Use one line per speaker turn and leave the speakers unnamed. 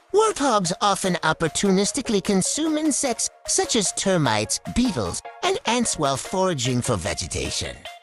Warthogs often opportunistically consume insects such as termites, beetles, and ants while foraging for vegetation.